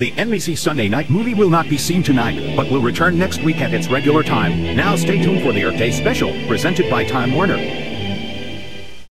The NBC Sunday night movie will not be seen tonight, but will return next week at its regular time. Now stay tuned for the Earth Day special, presented by Time Warner.